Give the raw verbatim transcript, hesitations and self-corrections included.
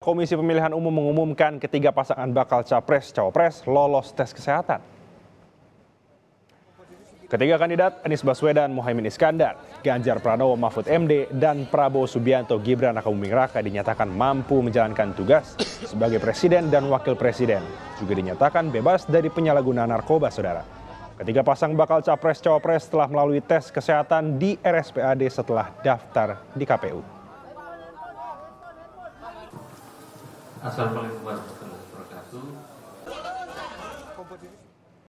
Komisi Pemilihan Umum mengumumkan ketiga pasangan bakal capres-cawapres lolos tes kesehatan. Ketiga kandidat Anies Baswedan, Muhaimin Iskandar, Ganjar Pranowo, Mahfud M D, dan Prabowo Subianto, Gibran Rakabuming Raka dinyatakan mampu menjalankan tugas sebagai presiden dan wakil presiden. Juga dinyatakan bebas dari penyalahgunaan narkoba, saudara. Ketiga pasang bakal capres-cawapres telah melalui tes kesehatan di R S P A D setelah daftar di K P U. Assalamualaikum warahmatullahi wabarakatuh.